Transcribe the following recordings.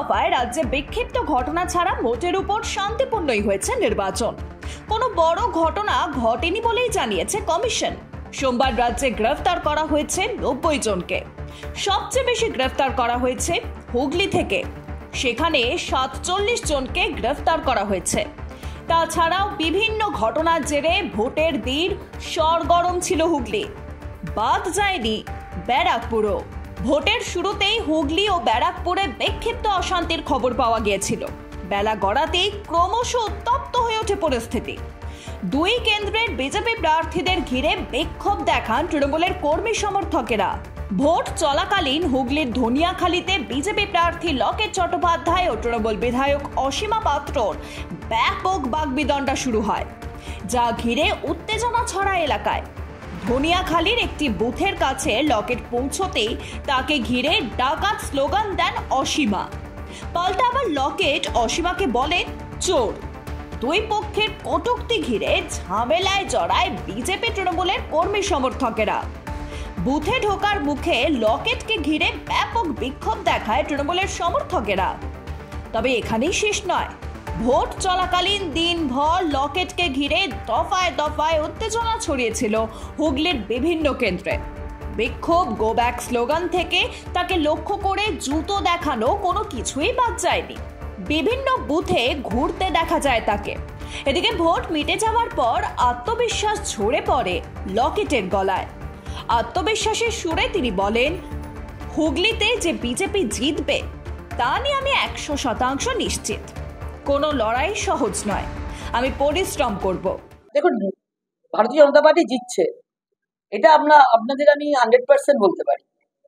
দফায় রাজ্যে বিক্ষিপ্ত ঘটনা ছাড়া মোটের উপর শান্তিপূর্ণই হয়েছে নির্বাচন। কোনো বড় ঘটনা ঘটেনি বলেই জানিয়েছে কমিশন। সোমবার রাজ্যে গ্রেফতার করা হয়েছে 90 জনকে। সবচেয়ে বেশি গ্রেফতার করা হয়েছে হুগলি থেকে, সেখানে 47 জনকে গ্রেফতার করা হয়েছে। তাছাড়াও বিভিন্ন ঘটনার জেরে ভোটের দিন সরগরম ছিল হুগলি, বাদ যায়নি ব্যারাকপুরও। ভোটের শুরুতেই হুগলি ও ব্যারাকপুরে বিক্ষিপ্ত অশান্তির খবর পাওয়া গিয়েছিল। বেলা গড়াতেই ক্রমশ উত্তপ্ত হয়ে ওঠে পরিস্থিতি। দুই কেন্দ্রের বিজেপি প্রার্থীদের ঘিরে বিক্ষোভ দেখান তৃণমূলের কর্মী সমর্থকেরা। ভোট চলাকালীন হুগলির ধনিয়াখালীতে বিজেপি প্রার্থী লকেট চট্টোপাধ্যায় ও তৃণমূল বিধায়ক অসীমা পাত্রর ব্যাপক বাগবিতণ্ডা শুরু হয়, যা ঘিরে উত্তেজনা ছড়ায় এলাকায়। ধনিয়াখালীর একটি বুথের কাছে লকেট পৌঁছতেই তাকে ঘিরে ডাকাত স্লোগান দেন অসীমা। পাল্টা আবার লকেট অসীমাকে বলেন চোর। দুই পক্ষের কটূক্তি ঘিরে ঝামেলায় জড়ায় বিজেপি তৃণমূলের কর্মী সমর্থকেরা। বুথে ঢোকার মুখে লকেটকে ঘিরে ব্যাপক বিক্ষোভ দেখায় তৃণমূলের সমর্থকেরা। তবে এখানেই শেষ নয়। ভোট চলাকালীন দিনভর লকেটকে ঘিরে দফায় দফায় উত্তেজনা ছড়িয়েছিল হুগলির বিভিন্ন কেন্দ্রে। বিক্ষোভ, গো ব্যাক স্লোগান থেকে তাকে লক্ষ্য করে জুতো দেখানো কোনো কিছুই বাদ যায়নি। বিভিন্ন বুথে ঘুরতে দেখা যায় তাকে। এদিকে ভোট মিটে যাওয়ার পর আত্মবিশ্বাস ঝরে পড়ে লকেটের গলায়। আত্মবিশ্বাসের সুরে তিনি বলেন, হুগলিতে যে বিজেপি জিতবে তা নিয়ে আমি 100% নিশ্চিত। কোনো লড়াই সহজ নয়, আমি পরিশ্রম করব। দেখুন, ভারতীয় জনতা পার্টি জিতছে, এটা আপনাদের আমি 100% বলতে পারি।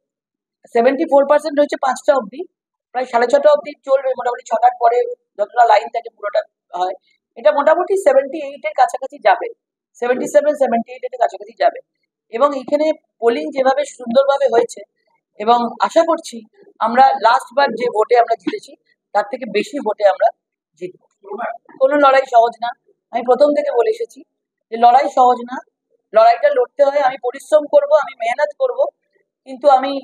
74% হয়েছে 5টা অবধি, প্রায় 6:30 অবধি চলবে। মোটামুটি 6টার পরে যতটা লাইন থাকে পুরোটা হয়, এটা মোটামুটি 78 এর কাছাকাছি যাবে, 77-78 এর কাছাকাছি যাবে। এবং এখানে পোলিং যেভাবে সুন্দরভাবে হয়েছে, এবং আশা করছি আমরা লাস্টবার যে ভোটে আমরা জিতেছি তার থেকে বেশি ভোটে আমরা জিতবো। কোনো লড়াই সহজ না, আমি প্রথম থেকে বলে এসেছি যে লড়াই সহজ না, লড়াইটা লড়তে হয়। আমি পরিশ্রম করব, আমি মেহনত করব, কিন্তু আমি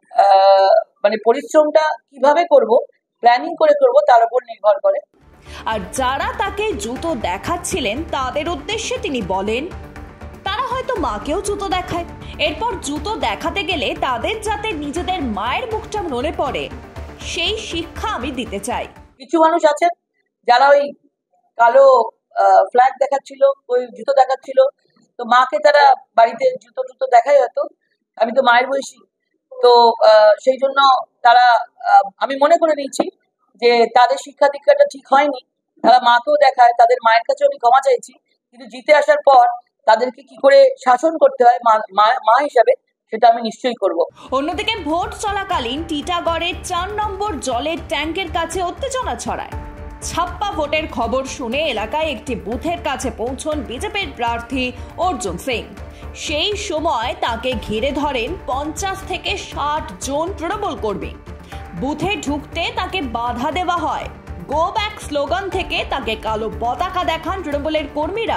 পরিশ্রমটা কিভাবে করব, প্ল্যানিং করে করব, তার উপর নির্ভর করে। আর যারা তাকে জুতো দেখাচ্ছিলেন তাদের উদ্দেশ্যে তিনি বলেন, তারা হয়তো মাকেও জুতো দেখায়। এরপর জুতো দেখাতে গেলে তাদের যাতে নিজেদের মায়ের মুখটা মনে পড়ে, সেই শিক্ষা আমি দিতে চাই। কিছু মানুষ আছেন যারা ওই কালো ফ্ল্যাগ দেখাচ্ছিল, ওই জুতো দেখাচ্ছিল, তো মাকে তারা বাড়িতে জুতো দেখায়। হয়তো আমি তো মায়ের বয়সী, তো সেই জন্য তারা আমি মনে করে নিয়েছি যে তাদের শিক্ষা দীক্ষাটা ঠিক হয়নি। তারা মাকেও দেখায়, তাদের মায়ের কাছে আমি ক্ষমা চাইছি, কিন্তু জিতে আসার পর তাদেরকে কি করে শাসন করতে হয় মা হিসাবে, সেটা আমি নিশ্চয়ই করব। অন্যদিকে ভোট চলাকালীন টিটাগড়ের 4 নম্বর জলের ট্যাঙ্কের কাছে উত্তেজনা ছড়ায়। ছাপ্পা ভোটের খবর শুনে এলাকায় একটি বুথের কাছে পৌঁছন বিজেপির প্রার্থী অর্জুন সিং। সেই সময় তাকে ঘিরে ধরেন 50 থেকে 60 জন তৃণমূল কর্মী। বুথে ঢুকতে তাকে বাধা দেওয়া হয়। গো ব্যাক স্লোগান থেকে তাকে কালো পতাকা দেখান তৃণমূলের কর্মীরা।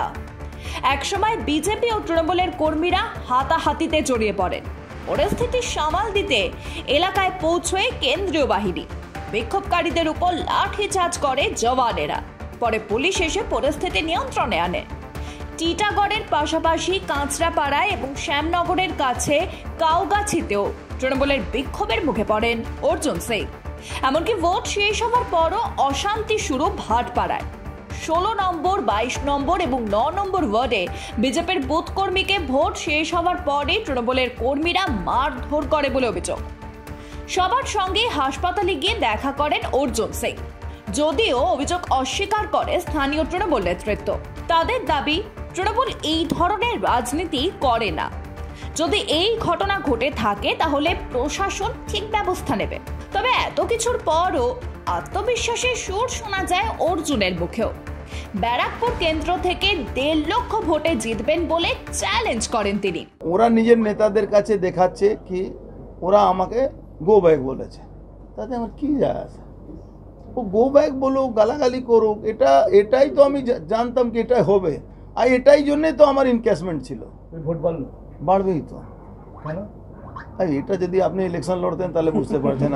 একসময় বিজেপি ও তৃণমূলের কর্মীরা হাতাহাতিতে জড়িয়ে পড়েন। পরিস্থিতি সামাল দিতে এলাকায় পৌঁছয় কেন্দ্রীয় বাহিনী। বিক্ষোভকারীদের উপর লাঠিচার্জ করে জওয়ানেরা। পরে পুলিশ এসে পরিস্থিতি নিয়ন্ত্রণে আনে। টিটাগড়ের পাশাপাশি কাঁচরাপাড়ায় এবং শ্যামনগরের কাছে কাউগাছিতেও তৃণমূলের বিক্ষোভের মুখে পড়েন অর্জুন সিং। এমনকি ভোট শেষ হওয়ার পরও অশান্তি শুরু ভাটপাড়ায়। 16 নম্বর, 22 নম্বর এবং 9 নম্বর ওয়ার্ডে বিজেপির বুথ কর্মীকে ভোট শেষ হওয়ার পরে তৃণমূলের কর্মীরা মারধর করে বলে অভিযোগ। সবার সঙ্গে হাসপাতালে গিয়ে দেখা করেন অর্জুন সিং, যদিও অভিযোগ অস্বীকার করে স্থানীয় তৃণমূল নেতৃত্ব। তাদের দাবি, তৃণমূল এই ধরনের রাজনীতি করে না। যদি এই ঘটনা ঘটে থাকে তাহলে প্রশাসন ঠিক ব্যবস্থা নেবে। তবে এত কিছুর পরও আত্মবিশ্বাসের সুর শোনা যায় অর্জুনের মুখেও। ব্যারাকপুর কেন্দ্র থেকে 1.5 লক্ষ ভোটে জিতবেন বলে চ্যালেঞ্জ করেন তিনি। ওরা নিজের নেতাদের কাছে দেখাচ্ছে কি ওরা আমাকে গো ব্যাক বলেছে, তাতে আমার কি যায় আসে? ও গো ব্যাক বলুক, গালাগালি করুক, এটাই তো আমি জানতাম কি এটাই হবে, আর এটাই জন্যই তো আমার ইনকেসমেন্ট ছিল। ভোট বাড়লো, বাড়বেই তো। এটা যদি আপনি ইলেকশন লড়তেন তাহলে বুঝতে পারছেন।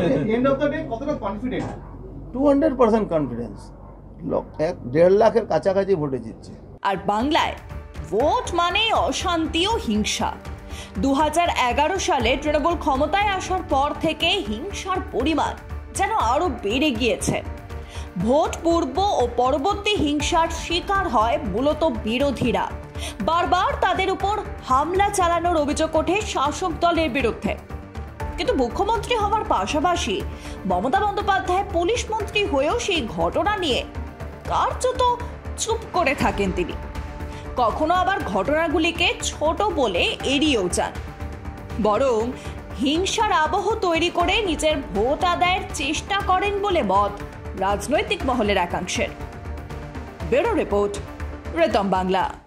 200% কনফিডেন্স, 1.5 লাখের কাছাকাছি ভোটে জিতছে। আর বাংলায় ভোট মানে অশান্তি ও হিংসা। 2011 সালে তৃণমূল ক্ষমতায় আসার পর থেকে হিংসার পরিমাণ যেন আরো বেড়ে গিয়েছে। ভোট পূর্ব ও পরবর্তী হিংসার শিকার হয় মূলত বিরোধীরা। বারবার তাদের উপর হামলা চালানোর অভিযোগ ওঠে শাসক দলের বিরুদ্ধে। কিন্তু মুখ্যমন্ত্রী হওয়ার পাশাপাশি মমতা বন্দ্যোপাধ্যায় পুলিশ মন্ত্রী হয়েও সেই ঘটনা নিয়ে কার্যত চুপ করে থাকেন তিনি। কখনো আবার ঘটনাগুলিকে ছোট বলে এড়িয়েও যান, বরং হিংসার আবহ তৈরি করে নিজের ভোট আদায়ের চেষ্টা করেন বলে মত রাজনৈতিক মহলের একাংশের। Bureau report, Ritam Bangla.